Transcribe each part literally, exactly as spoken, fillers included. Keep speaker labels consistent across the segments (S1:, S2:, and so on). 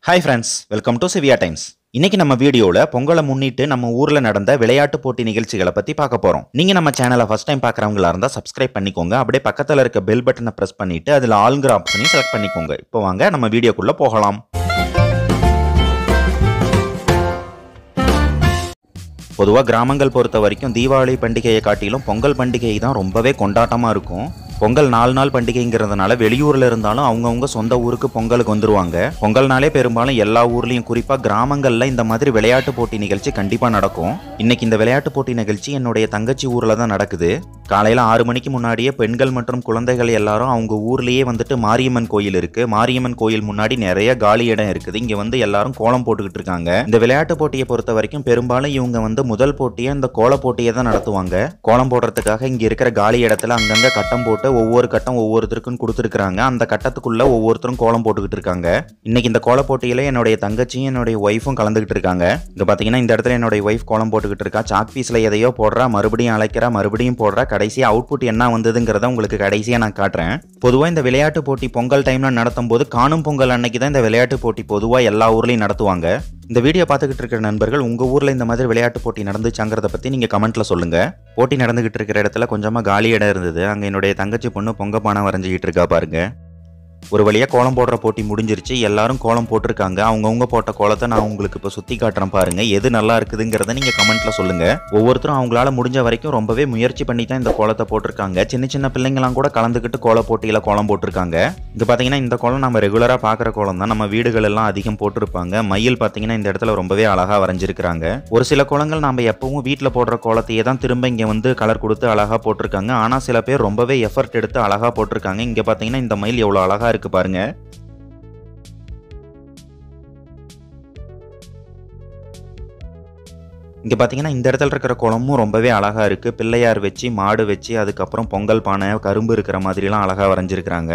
S1: Hi friends, welcome to Sevia Times. இன்னைக்கு நம்ம வீடியோல பொங்கலை முன்னிட்டு நம்ம ஊர்ல நடந்த விளையாட்டு போட்டி நிகழ்ச்சிகளை பத்தி பார்க்க போறோம். நீங்க நம்ம சேனலை ஃபர்ஸ்ட் டைம் பார்க்கறவங்களா இருந்தா சப்ஸ்கிரைப் பண்ணிக்கோங்க. அப்படியே பக்கத்துல இருக்க பெல் பட்டனை பிரஸ் பண்ணிட்டு அதுல ஆல்ங்கிற ஆப்ஷனையும் செலக்ட் பண்ணிக்கோங்க. இப்போ வாங்க நம்ம வீடியோக்குள்ள போகலாம். பொதுவாக கிராமங்கள் பொறுத்த வரைக்கும் தீபாவளி பண்டிகையை காட்டிலும் பொங்கல் பண்டிகை தான் ரொம்பவே கொண்டாட்டமா இருக்கும். பொங்கல் நாலு நாள் பண்டிகைங்கிறதுனால வெளியூர்ல இருந்தாலும் அவங்கவுங்க சொந்த ஊருக்கு பொங்கலுக்கு வந்துருவாங்க. பொங்கல்னாலே பெரும்பாலும் எல்லா ஊர்லயும் குறிப்பா கிராமங்கள்ல இந்த மாதிரி விளையாட்டு போட்டி நிகழ்ச்சி கண்டிப்பா நடக்கும். இன்னைக்கு இந்த விளையாட்டு போட்டி நிகழ்ச்சி என்னுடைய தங்கச்சி ஊர்ல தான் நடக்குது. காலையில ஆறு மணிக்கு முன்னாடியே பெண்கள் மற்றும் குழந்தைகள் எல்லாரும் அவங்க ஊர்லயே வந்துட்டு மாரியம்மன் கோயில் இருக்கு. மாரியம்மன் கோயில் முன்னாடி நிறைய காலி இடம் இருக்குது. இங்க வந்து எல்லாரும் கோலம் போட்டுக்கிட்டு இருக்காங்க. இந்த விளையாட்டு போட்டியை பொறுத்த வரைக்கும் பெரும்பாலும் இவங்க வந்து முதல் போட்டியை இந்த கோல போட்டியை தான் நடத்துவாங்க. கோலம் போடுறதுக்காக இங்க இருக்கிற காலி இடத்துல அங்கங்க கட்டம் போட்டு ஒவ்வொரு கட்டம் ஒவ்வொருத்தருக்கும் கொடுத்துருக்காங்க. அந்த கட்டத்துக்குள்ள ஒவ்வொருத்தரும் கோலம் போட்டுக்கிட்டு இருக்காங்க. இன்னைக்கு இந்த கோல போட்டியில என்னுடைய தங்கச்சியும் என்னுடைய ஒய்ஃபும் கலந்துகிட்டு இருக்காங்க. இங்க பாத்தீங்கன்னா இந்த இடத்துல என்னுடைய ஒய்ஃப் கோலம் போட்டுக்கிட்டு இருக்கா. சாக் பீஸ்ல எதையோ போடுறா, மறுபடியும் அழைக்கிறா, மறுபடியும் போடுறா. கடைசியா அவுட்புட் என்ன வந்ததுங்கிறத உங்களுக்கு கடைசியா நான் காட்டுறேன். பொதுவா இந்த விளையாட்டு போட்டி பொங்கல் டைம்ல நடத்தும் போது காணும் பொங்கல் அன்னைக்கு தான் இந்த விளையாட்டு போட்டி பொதுவா எல்லா ஊர்லயும் நடத்துவாங்க. இந்த வீடியோ பார்த்துக்கிட்டு இருக்கிற நண்பர்கள் உங்க ஊர்ல இந்த மாதிரி விளையாட்டு போட்டி நடந்துச்சாங்கிறத பத்தி நீங்க கமெண்ட்ல சொல்லுங்க. போட்டி நடந்துகிட்டு இருக்கிற இடத்துல கொஞ்சமா காலி இடம் இருந்தது. அங்க என்னுடைய தங்கச்சி பொண்ணு பொங்க பானை வரைஞ்சிக்கிட்டு இருக்கா பாருங்க. ஒரு வழியா கோலம் போடுற போட்டி முடிஞ்சிருச்சு. எல்லாரும் கோலம் போட்டிருக்காங்க. அவங்கவுங்க போட்ட கோலத்தை நான் உங்களுக்கு இப்போ சுத்தி காட்டுறேன் பாருங்க. எது நல்லா இருக்குதுங்கிறத நீங்க கமெண்ட்ல சொல்லுங்க. ஒவ்வொருத்தரும் அவங்களால முடிஞ்ச வரைக்கும் ரொம்பவே முயற்சி பண்ணி தான் இந்த கோலத்தை போட்டிருக்காங்க. சின்ன சின்ன பிள்ளைங்களாம் கூட கலந்துக்கிட்டு கோல போட்டியில கோலம் போட்டிருக்காங்க. இங்க பாத்தீங்கன்னா இந்த கோலம் நம்ம ரெகுலரா பாக்குற கோலம் தான். நம்ம வீடுகள் எல்லாம் அதிகம் போட்டிருப்பாங்க. மயில் பாத்தீங்கன்னா இந்த இடத்துல ரொம்பவே அழகா வரைஞ்சிருக்காங்க. ஒரு சில கோலங்கள் நம்ம எப்பவும் வீட்டுல போடுற கோலத்தையே தான் திரும்ப இங்க வந்து கலர் கொடுத்து அழகா போட்டிருக்காங்க. ஆனா சில பேர் ரொம்பவே எஃபர்ட் எடுத்து அழகா போட்டிருக்காங்க. இங்க பாத்தீங்கன்னா இந்த மயில் எவ்வளவு அழகா இருக்கு பாருங்க. இங்க பாத்தீங்கன்னா இந்த இடத்துல இருக்கிற கோலமும் ரொம்பவே அழகா இருக்கு. பிள்ளையார் வச்சு, மாடு வச்சு, அதுக்கப்புறம் பொங்கல் பானை, கரும்பு இருக்கிற மாதிரி எல்லாம் அழகா வரைஞ்சிருக்காங்க.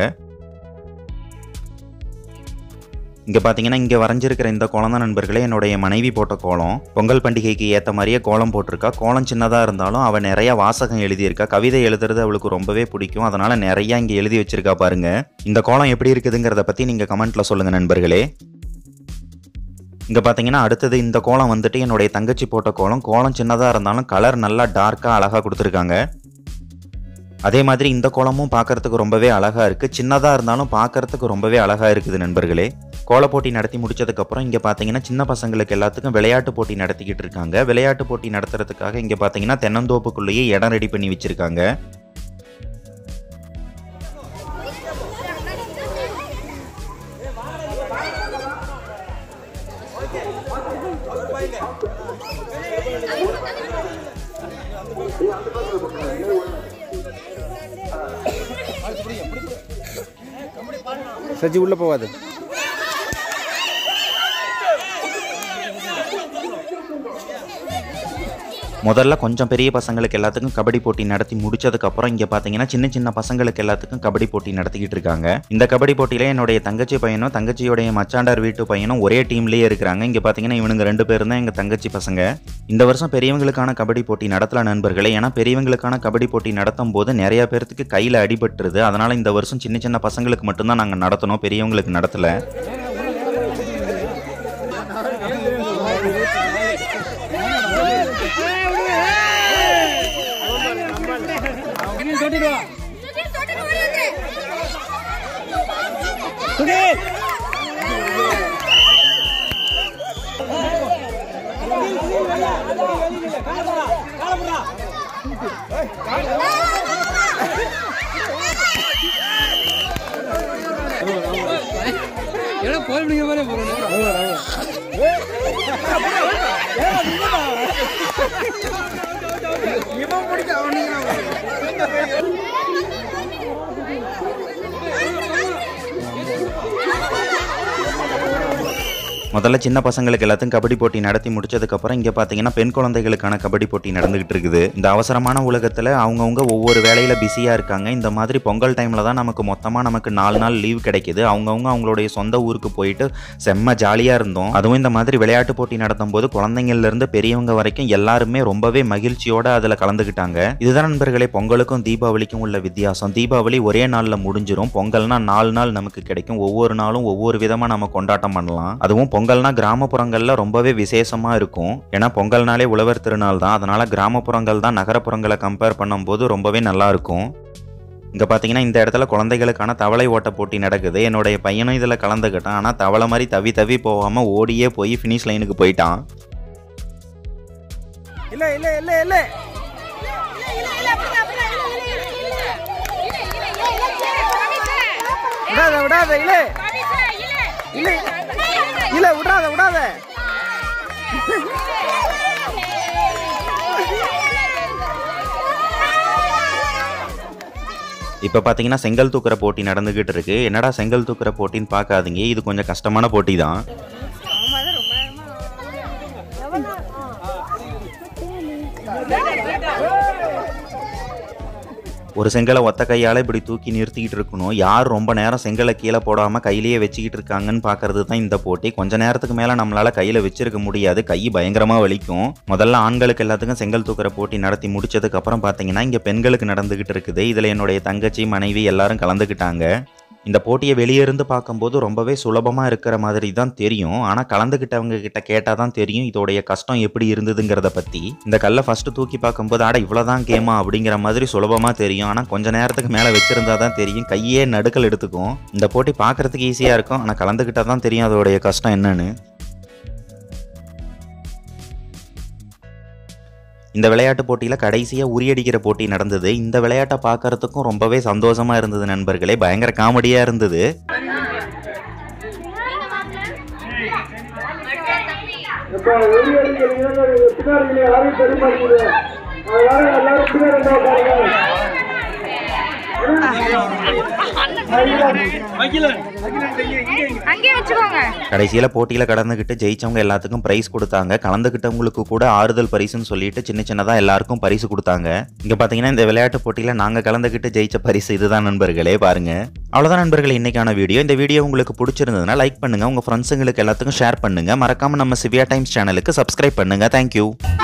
S1: இங்க பாத்தீங்கன்னா இங்க வரைஞ்சிருக்கிற இந்த கோலம் தான் நண்பர்களே என்னுடைய மனைவி போட்ட கோலம். பொங்கல் பண்டிகைக்கு ஏத்த மாதிரியே கோலம் போட்டிருக்கா. கோலம் சின்னதா இருந்தாலும் அவ நிறைய வாசகம் எழுதியிருக்கா. கவிதை எழுதுறது அவளுக்கு ரொம்பவே பிடிக்கும். அதனால நிறைய இங்க எழுதி வச்சிருக்கா பாருங்க. இந்த கோலம் எப்படி இருக்குதுங்கிறத பத்தி நீங்க கமெண்ட்ல சொல்லுங்க நண்பர்களே. இங்க பாத்தீங்கன்னா அடுத்தது இந்த கோலம் வந்துட்டு என்னுடைய தங்கச்சி போட்ட கோலம். கோலம் சின்னதா இருந்தாலும் கலர் நல்லா டார்க்கா அழகா கொடுத்துருக்காங்க. அதே மாதிரி இந்த கோலமும் பார்க்கறதுக்கு ரொம்பவே அழகா இருக்கு. சின்னதா இருந்தாலும் பார்க்கறதுக்கு ரொம்பவே அழகா இருக்குது நண்பர்களே. கோல போட்டி நடத்தி முடிச்சதுக்கு அப்புறம் இங்க பாத்தீங்கன்னா சின்ன பசங்களுக்கு எல்லாத்துக்கும் விளையாட்டு போட்டி நடத்திக்கிட்டு இருக்காங்க. விளையாட்டு போட்டி நடத்துறதுக்காக இங்க பாத்தீங்கன்னா தென்னந்தோப்புக்குள்ளேயே இடம் ரெடி பண்ணி வச்சிருக்காங்க.
S2: சஜி உள்ள போவாது.
S1: முதல்ல கொஞ்சம் பெரிய பசங்களுக்கு எல்லாத்துக்கும் கபடி போட்டி நடத்தி முடிச்சதுக்கு அப்புறம் இங்க பாத்தீங்கன்னா சின்ன சின்ன பசங்களுக்கு எல்லாத்துக்கும் கபடி போட்டி நடத்திக்கிட்டு இருக்காங்க. இந்த கபடி போட்டியில என்னுடைய தங்கச்சி பையனும் தங்கச்சியோடைய மச்சாண்டார் வீட்டு பையனும் ஒரே டீம்லயே இருக்கிறாங்க. இங்க பாத்தீங்கன்னா இவனுங்க ரெண்டு பேரும் தான் எங்க தங்கச்சி பசங்க. இந்த வருஷம் பெரியவங்களுக்கான கபடி போட்டி நடத்தல நண்பர்களே. ஏன்னா பெரியவங்களுக்கான கபடி போட்டி நடத்தும் போது நிறைய பேருக்கு கையில அடிபட்டுருது. அதனால இந்த வருஷம் சின்ன சின்ன பசங்களுக்கு மட்டும்தான் நாங்க நடத்தணும், பெரியவங்களுக்கு நடத்தல. முதல்ல சின்ன பசங்களுக்கு எல்லாத்தையும் கபடி போட்டி நடத்தி முடிச்சதுக்கப்புறம் இங்கே பார்த்தீங்கன்னா பெண் குழந்தைகளுக்கான கபடி போட்டி நடந்துகிட்டு இருக்குது. இந்த அவசரமான உலகத்தில் அவங்கவுங்க ஒவ்வொரு வேலையில் பிஸியாக இருக்காங்க. இந்த மாதிரி பொங்கல் டைமில் தான் நமக்கு மொத்தமாக நமக்கு நாலு நாள் லீவ் கிடைக்கிது. அவங்கவுங்க அவங்களுடைய சொந்த ஊருக்கு போயிட்டு செம்ம ஜாலியாக இருந்தோம். அதுவும் இந்த மாதிரி விளையாட்டு போட்டி நடத்தும் போது குழந்தைங்கள்லேருந்து பெரியவங்க வரைக்கும் எல்லாருமே ரொம்பவே மகிழ்ச்சியோடு அதில் கலந்துக்கிட்டாங்க. இதுதான் நண்பர்களே பொங்கலுக்கும் தீபாவளிக்கும் உள்ள வித்தியாசம். தீபாவளி ஒரே நாளில் முடிஞ்சிடும். பொங்கல்னா நாலு நாள் நமக்கு கிடைக்கும். ஒவ்வொரு நாளும் ஒவ்வொரு விதமாக நம்ம கொண்டாட்டம் பண்ணலாம். அதுவும் பொங்கல்னா கிராமப்புறங்கள்ல ரொம்பவே விசேஷமா இருக்கும். ஏன்னா பொங்கல்னாலே உழவர் திருநாள் தான். அதனால கிராமப்புறங்கள் தான் நகரப்புறங்களை கம்பேர் பண்ணும்போது ரொம்பவே நல்லா இருக்கும். இங்க பாத்தீங்கன்னா இந்த இடத்துல குழந்தைகளுக்கான தவளை ஓட்ட போட்டி நடக்குது. என்னுடைய பையனும் இதுல கலந்துக்கிட்டான். ஆனா தவளை மாதிரி தவி தவி போகாம ஓடியே போய் ஃபினிஷ் லைனுக்கு போயிட்டான்.
S2: இல்ல இல்ல இல்ல இல்ல விடாத விடாத இல்ல இல்ல இல்ல விடாத விடாத
S1: இப்போ பார்த்தீங்கன்னா செங்கல் தூக்குற போட்டி நடந்துகிட்டு இருக்கு. என்னடா செங்கல் தூக்குற போட்டின்னு பார்க்காதீங்க, இது கொஞ்சம் கஷ்டமான போட்டி தான். ஒரு செங்கலை ஒத்த கையால் இப்படி தூக்கி நிறுத்திக்கிட்டு இருக்கணும். யார் ரொம்ப நேரம் செங்கலை கீழே போடாமல் கையிலேயே வச்சுக்கிட்டு இருக்காங்கன்னு பார்க்கறது தான் இந்த போட்டி. கொஞ்ச நேரத்துக்கு மேலே நம்மளால் கையில் வச்சிருக்க முடியாது, கை பயங்கரமாக வலிக்கும். முதல்ல ஆண்களுக்கு எல்லாத்துக்கும் செங்கல் தூக்குற போட்டி நடத்தி முடிச்சதுக்கு அப்புறம் பார்த்தீங்கன்னா இங்கே பெண்களுக்கு நடந்துகிட்டு இருக்குது. இதில் என்னுடைய தங்கச்சி மனைவி எல்லாரும் கலந்துக்கிட்டாங்க. இந்த போட்டியை வெளியே இருந்து பார்க்கும்போது ரொம்பவே சுலபமாக இருக்கிற மாதிரி தான் தெரியும். ஆனால் கலந்துக்கிட்டவங்க கிட்ட கேட்டால் தான் தெரியும் இதோடைய கஷ்டம் எப்படி இருந்ததுங்கிறத பற்றி. இந்த கல்லை ஃபஸ்ட்டு தூக்கி பார்க்கும்போது ஆட இவ்வளோதான் கேமா அப்படிங்கிற மாதிரி சுலபமாக தெரியும். ஆனால் கொஞ்ச நேரத்துக்கு மேலே வச்சிருந்தா தான் தெரியும், கையே நடுக்கல் எடுத்துக்கும். இந்த போட்டி பார்க்குறதுக்கு ஈஸியாக இருக்கும், ஆனால் கலந்துக்கிட்டால் தான் தெரியும் அதோடைய கஷ்டம் என்னன்னு. இந்த விளையாட்டு போட்டியில் கடைசியாக உரியடிக்கிற போட்டி நடந்தது. இந்த விளையாட்டை பார்க்கறதுக்கும் ரொம்பவே சந்தோஷமா இருந்தது நண்பர்களே. பயங்கர காமெடியாக இருந்தது. கடைசியில போட்டியில கடந்துகிட்டு ஜெயிச்சவங்க எல்லாத்துக்கும் பிரைஸ் கொடுத்தாங்க. கலந்துகிட்டவங்களுக்கு கூட ஆறுதல் பரிசுன்னு சொல்லிட்டு சின்ன சின்னதா எல்லாருக்கும் பரிசு கொடுத்தாங்க. இங்க பாத்தீங்கன்னா இந்த விளையாட்டு போட்டியில நாங்க கலந்துகிட்டு ஜெயிச்ச பரிசு இதுதான் நண்பர்களே, பாருங்க. அவ்வளவுதான் நண்பர்களே இன்னைக்கான வீடியோ. இந்த வீடியோ உங்களுக்கு பிடிச்சிருந்ததுன்னா லைக் பண்ணுங்க, உங்க ஃப்ரெண்ட்ஸுங்களுக்கு எல்லாத்துக்கும் ஷேர் பண்ணுங்க. மறக்காம நம்ம சிவியா டைம்ஸ் சேனலுக்கு சப்ஸ்கிரைப் பண்ணுங்க. தேங்க்யூ.